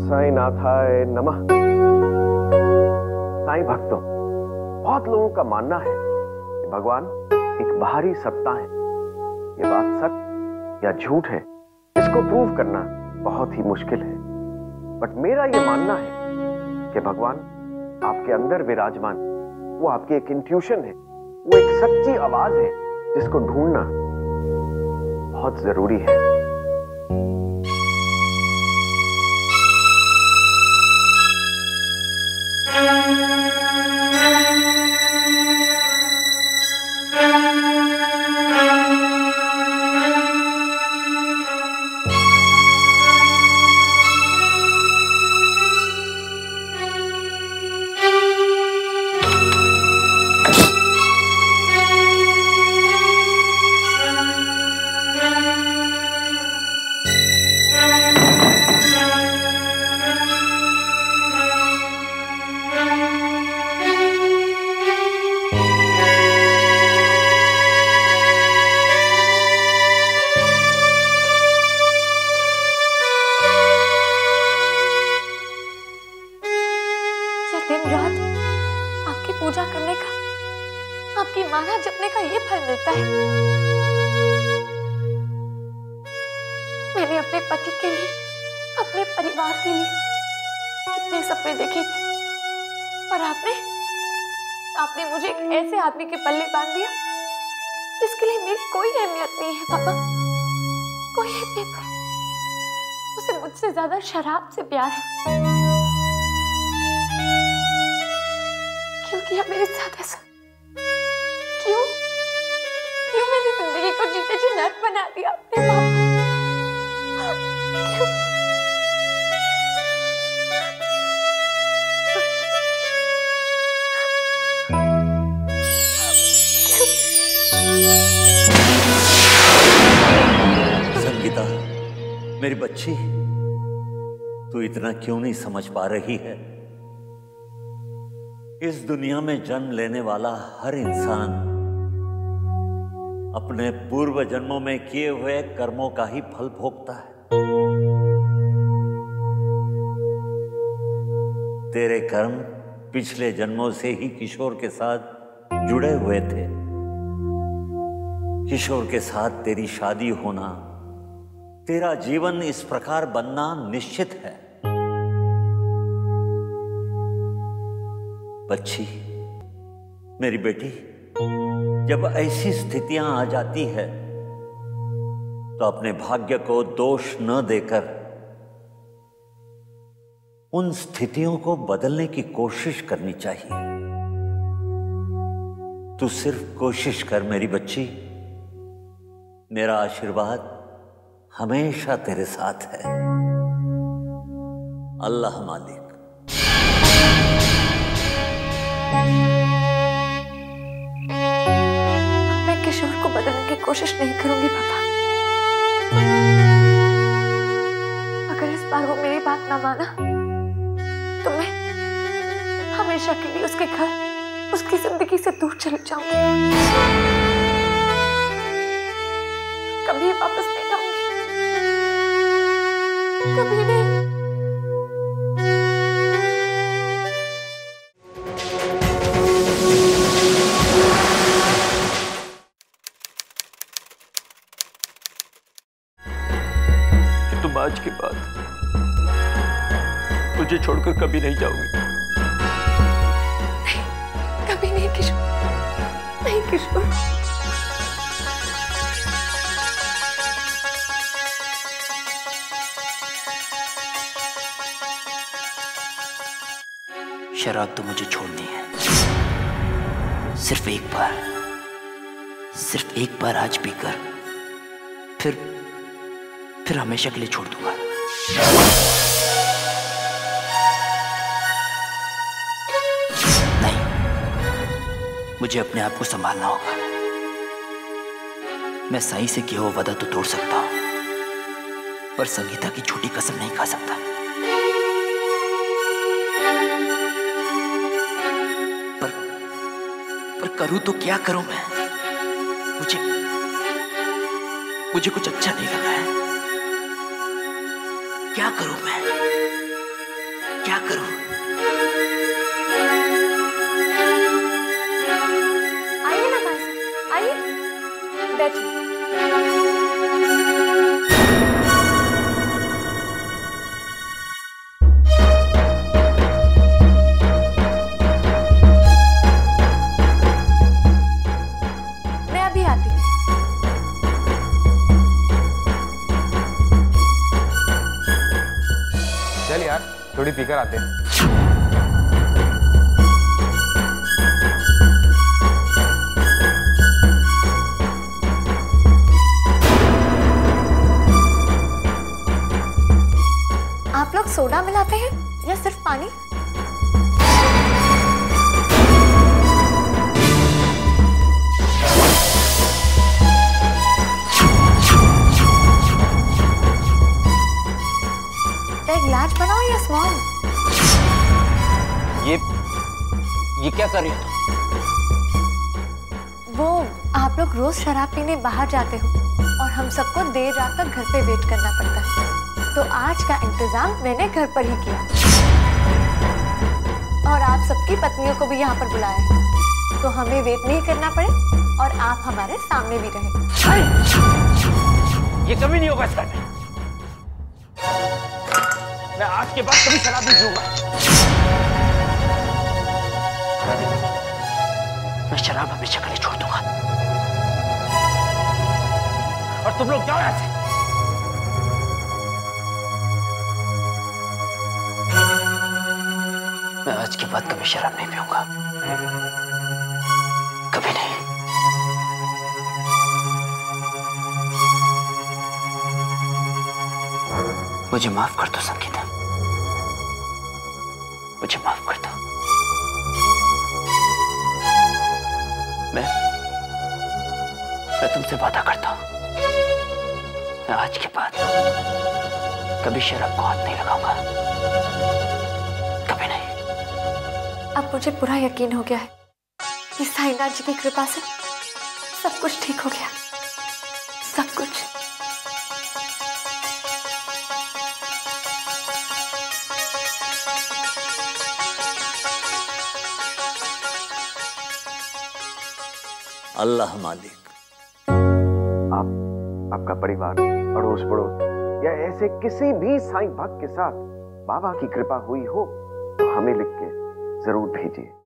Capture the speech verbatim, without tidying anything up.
साईं नाथाय नमः। साईं भक्तों, बहुत लोगों का मानना है कि भगवान एक बाहरी सत्ता है। ये बात सच या झूठ है, इसको प्रूव करना बहुत ही मुश्किल है। बट मेरा ये मानना है कि भगवान आपके अंदर विराजमान, वो आपकी एक इंट्यूशन है, वो एक सच्ची आवाज है जिसको ढूंढना बहुत जरूरी है। दिन रात आपकी पूजा करने का, आपकी माला जपने का ये फल मिलता है। मैंने अपने पति के लिए, अपने परिवार के लिए कितने सपने देखे थे, और आपने आपने मुझे एक ऐसे आदमी के पल्ले बांध दिया जिसके लिए मेरी कोई अहमियत नहीं है पापा, कोई अहमियत नहीं। उसे मुझसे ज्यादा शराब से प्यार है। क्यों किया मेरे साथ ऐसा? क्यों क्यों मेरी जिंदगी को जीते जी नर्क बना दिया आपने पापा? क्यों? संगीता, मेरी बच्ची, तू इतना क्यों नहीं समझ पा रही है? इस दुनिया में जन्म लेने वाला हर इंसान अपने पूर्व जन्मों में किए हुए कर्मों का ही फल भोगता है। तेरे कर्म पिछले जन्मों से ही किशोर के साथ जुड़े हुए थे। किशोर के साथ तेरी शादी होना, तेरा जीवन इस प्रकार बनना निश्चित है। बच्ची, मेरी बेटी, जब ऐसी स्थितियां आ जाती है तो अपने भाग्य को दोष न देकर उन स्थितियों को बदलने की कोशिश करनी चाहिए। तू सिर्फ कोशिश कर मेरी बच्ची। मेरा आशीर्वाद हमेशा तेरे साथ है। अल्लाह मालिक। मैं किशोर को बदलने की कोशिश नहीं करूंगी पापा। अगर इस बार वो मेरी बात ना माना तो मैं हमेशा के लिए उसके घर, उसकी जिंदगी से दूर चली जाऊंगी। कभी वापस नहीं आऊंगी, कभी नहीं। आज के बाद मुझे छोड़कर कभी नहीं जाऊंगी। नहीं, कभी नहीं किशोर, नहीं किशोर। शराब तो मुझे छोड़नी है, सिर्फ एक बार, सिर्फ एक बार आज पीकर फिर फिर हमेशा के लिए छोड़ दूंगा। नहीं, मुझे अपने आप को संभालना होगा। मैं साईं से किया हुआ वादा तो तोड़ सकता हूं, पर संगीता की झूठी कसम नहीं खा सकता। पर पर करूं तो क्या करूं मैं? मुझे मुझे कुछ अच्छा नहीं लग रहा है। क्या करूं मैं? क्या करूं? आइए ना भाई साहब, आइए बैठिए। मैं अभी आती हूँ। चल यार, थोड़ी पीकर आते हैं। आप लोग सोडा मिलाते हैं या सिर्फ पानी? एक लार्ज बनाओ या स्मॉल? ये ये क्या कर रही हो तुम? वो आप लोग रोज शराब पीने बाहर जाते हो और हम सबको देर रात तक घर पे वेट करना पड़ता है, तो आज का इंतजाम मैंने घर पर ही किया और आप सबकी पत्नियों को भी यहाँ पर बुलाया है, तो हमें वेट नहीं करना पड़े और आप हमारे सामने भी रहे। ये कभी नहीं होगा इस घर में। मैं आज के बाद कभी शराब नहीं पीऊंगा। मैं शराब हमेशा के लिए छोड़ दूंगा। और तुम लोग जाओ यहां से। मैं आज के बाद कभी शराब नहीं पीऊंगा, कभी नहीं। मुझे माफ कर दो संगीता, मुझे माफ कर दो। मैं मैं तुमसे वादा करता हूं, मैं आज के बाद कभी शराब को हाथ नहीं लगाऊंगा, कभी नहीं। अब मुझे पूरा यकीन हो गया है कि साईनाथ जी की कृपा से सब कुछ ठीक हो गया, सब कुछ। अल्लाह मालिक। आप, आपका परिवार, अड़ोस पड़ोस या ऐसे किसी भी साईं भक्त के साथ बाबा की कृपा हुई हो तो हमें लिख के जरूर भेजिए।